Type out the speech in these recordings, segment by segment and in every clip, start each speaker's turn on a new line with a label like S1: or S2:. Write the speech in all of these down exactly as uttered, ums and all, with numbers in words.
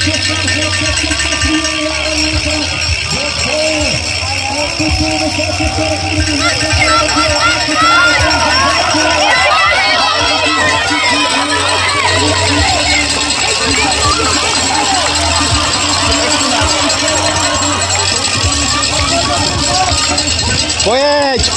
S1: Pojedź!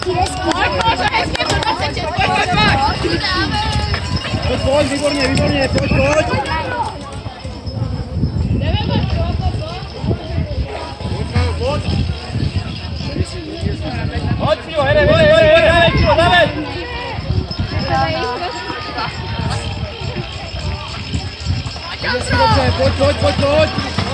S1: hezký, hezký.
S2: Hezký, pojď, pojď, pojď.
S3: Pojď, pojď, výborně, výborně, pojď, pojď.
S4: Pojď, Fio, hede, hede, hede, hede, Fio, dáme!
S3: Dobře, pojď, pojď, pojď, pojď.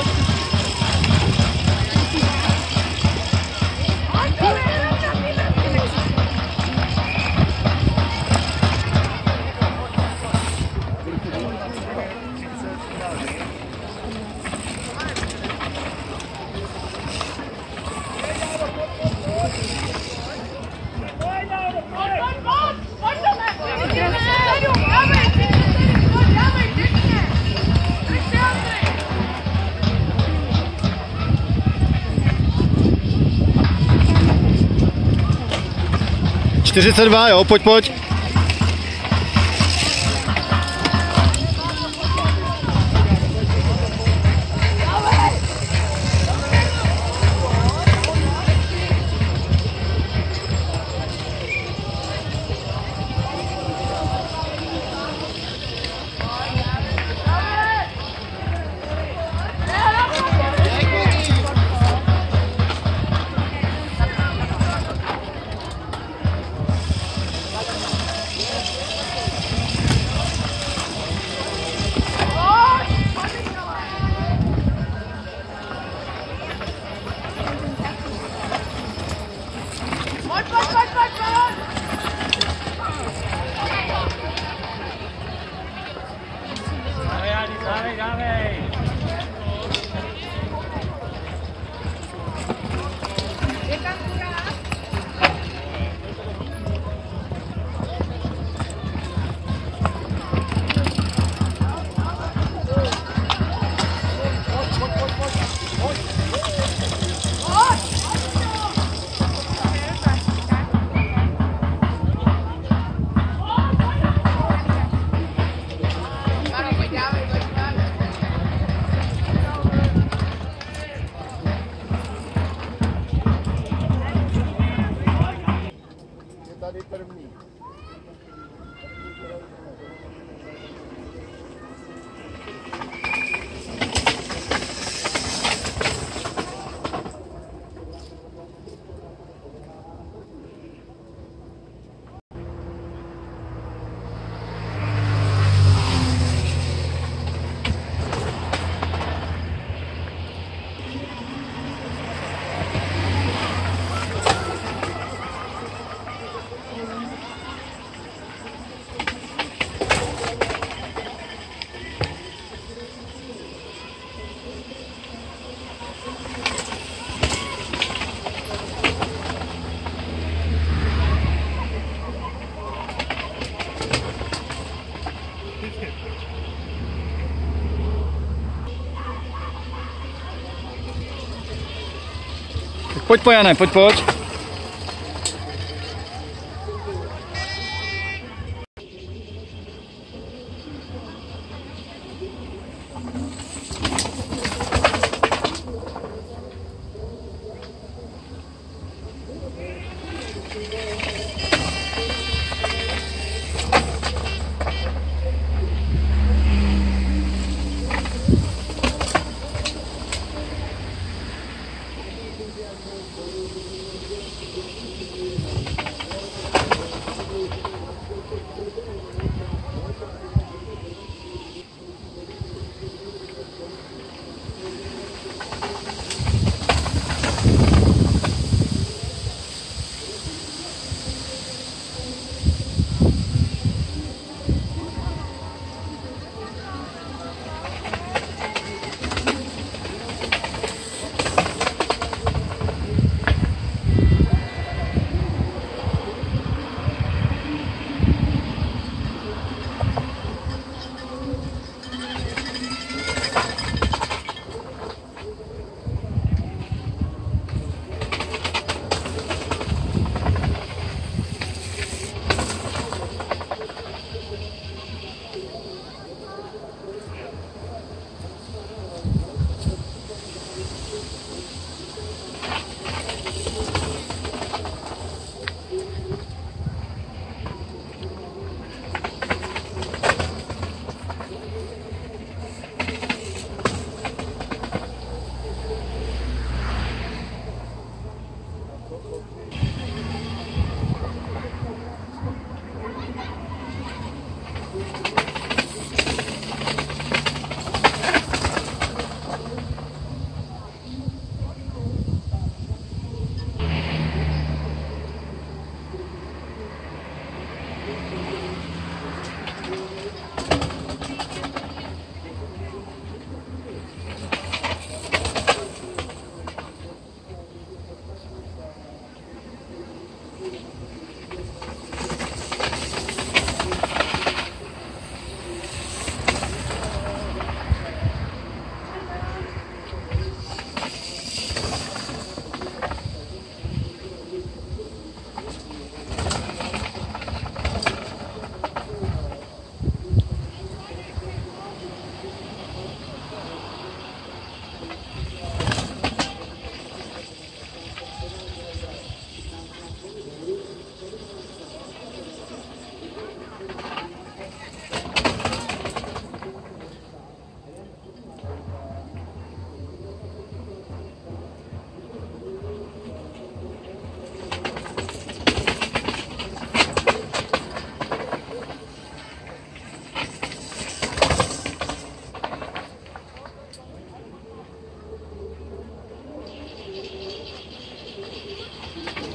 S3: čtyřicet dva, jo, pojď, pojď.
S4: Dávej, dávej!
S2: Je tam kurá?
S3: Tady první.
S4: Pojď, Pojane, pojď, pojď.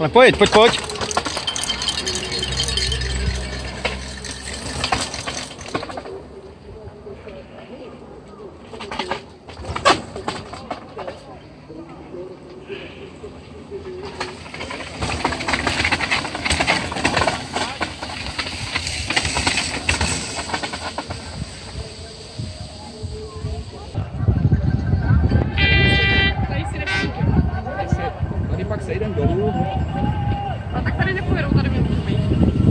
S4: Ale pojď, pojď, pojď.
S2: Tady si nepůjdu.
S3: Tady pak sejdem dolů.
S2: A tak tady nepojedou, tady mě můžu být.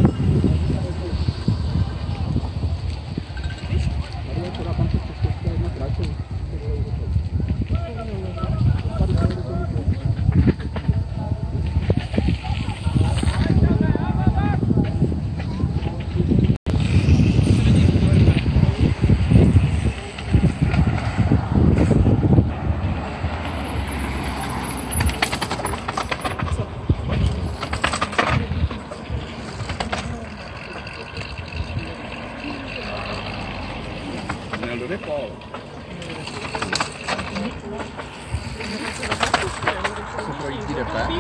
S3: Tady je teda tam přes jedna tráčka. Měl do depo. Co projíždí D P?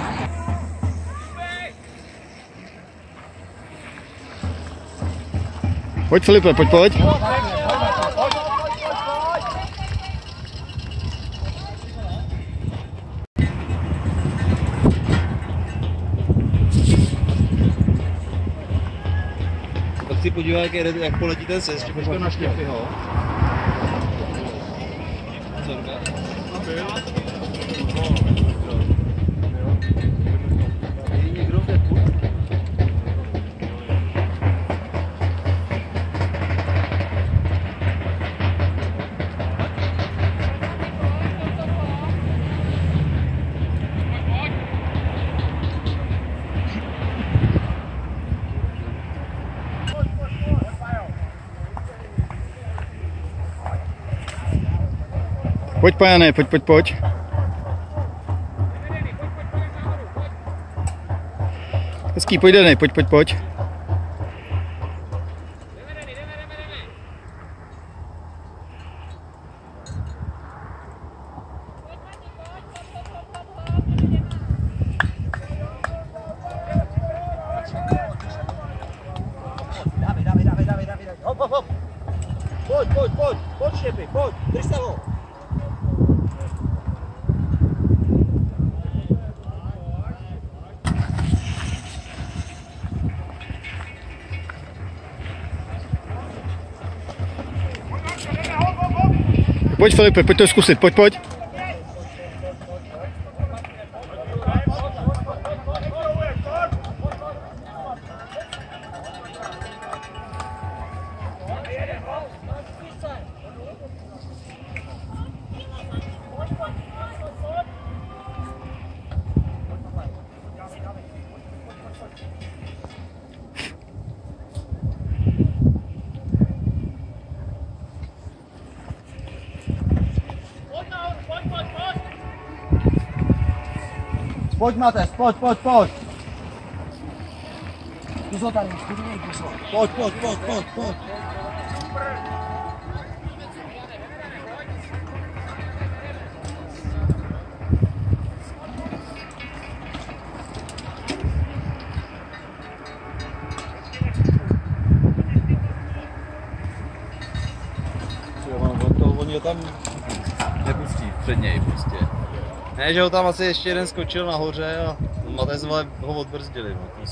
S4: Pojď Filipe, pojď, pojď.
S1: Tak si podívej, jak, jede, jak poletí ten sest, že počkej na Štěpyho. Někdo v depu?
S4: Pojď Pajane, pojď, pojď, pojď. Hezký, pojď Dany, pojď, pojď, pojď.
S1: Dávej, dávej, dávej, dávej, dávej, hop, hop, hop. Pojď, pojď, pojď, pojď Štěpy, pojď, drž se ho.
S4: Pojď Filipe, pojď to zkusit, pojď, pojď.
S1: Pojď Mateš, pojď, pojď, pojď. Kuzo tady, studnej kuzo. Pojď, pojď, pojď, pojď, pojď. Oni ho tam nepustí před něj prostě. Ne, že ho tam asi ještě jeden skočil nahoře a Matez ho odbrzdili. No,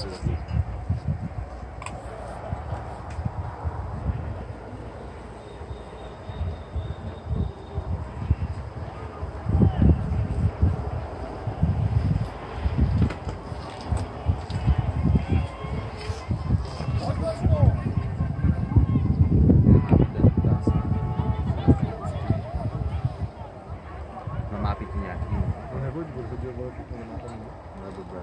S1: má pít nějaký.
S3: No nebuď, buď hodil vole, pokud nemá tam.
S1: No dobré.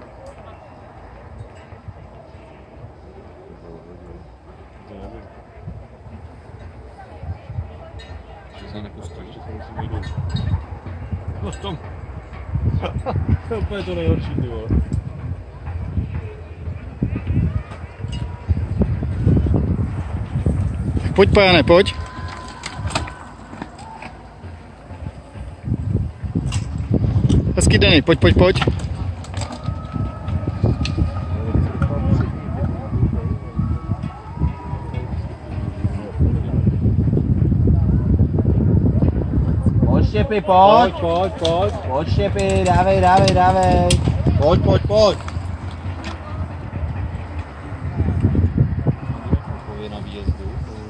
S3: To nebuď.
S1: To se nepustí.
S3: Ještě se musím jít dolů. No v tom. To je úplně to nejhorší, ty vole.
S4: Pojď Pajane, pojď. Hezký Dany, pojď, pojď, pojď.
S1: Štěpy, pojď.
S3: Pojď, pojď.
S1: Pojď Štěpy, dávej, dávej, dávej. Pojď, pojď, pojď. Na výjezdu.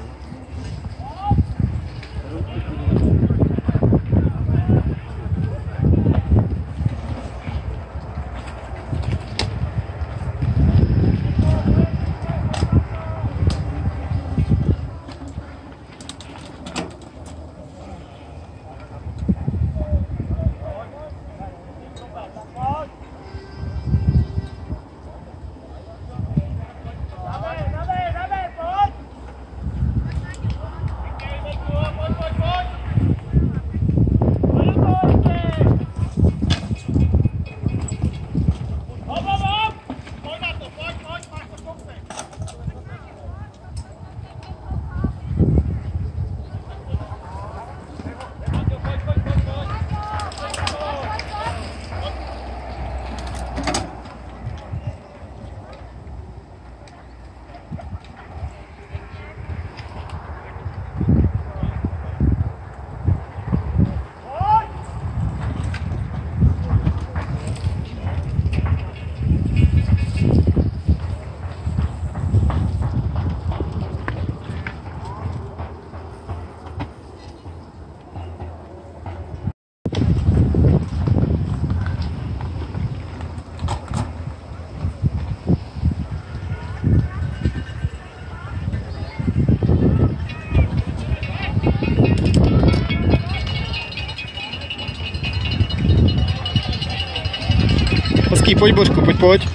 S4: Hezký, pojď Božku, pojď, pojď.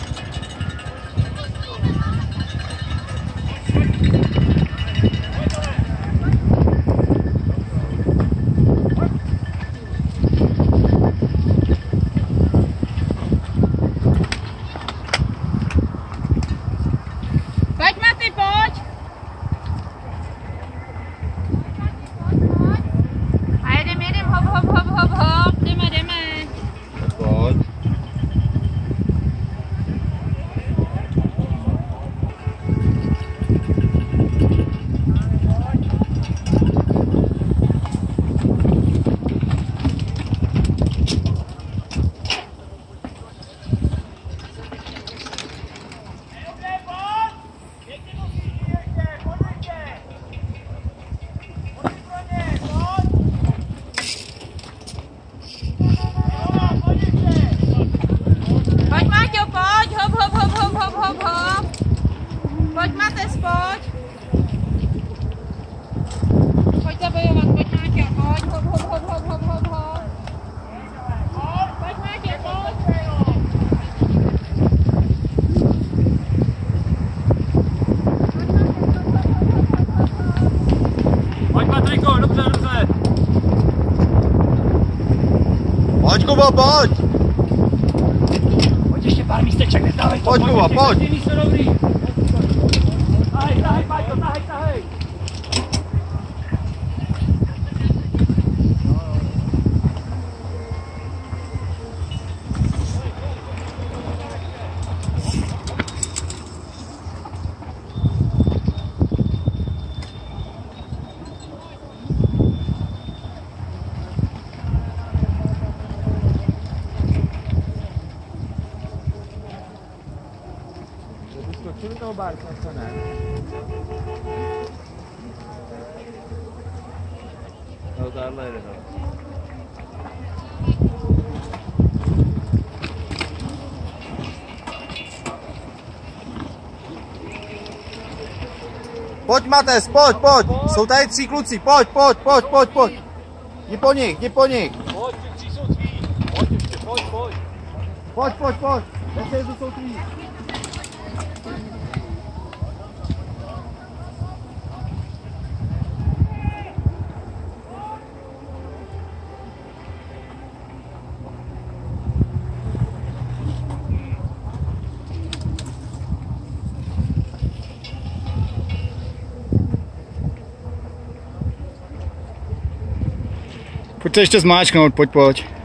S2: Pojď Maty, pojď! A jedem, jedem, hop, hop, hop, hop, hop, jdeme, jdeme.
S1: Pojď.
S2: Pojď Máťo, pojď, hop, hop, hop, hop, hop, hop, hop. Pojď Mates, pojď. Pojď zabojovat, pojď Máťo, pojď, hop, hop, hop, hop, hop, hop, hop. Pojď Máťo, pojď.
S3: Pojď Patriko, dobře, dobře.
S1: Pojď Kuba, pojď.
S3: Pojď ještě pár místeček, nezdávej to.
S1: Pojď Kuba, pojď.
S3: Ty místo dobrý. Tahej, tahej, Páťo, tahej, tahej.
S1: Skočili toho Bárka, co ne? No, tahle jde, no. Pojď Mates, pojď, pojď, jsou tady tři kluci, pojď, pojď, pojď, pojď, pojď. Jdi po nich, jdi po nich.
S3: Pojď, ty tři jsou tví. Pojď ještě, pojď, pojď.
S1: Pojď, pojď, pojď, zase to jsou tví.
S4: Pojďte ještě zmáčknout, pojď, pojď.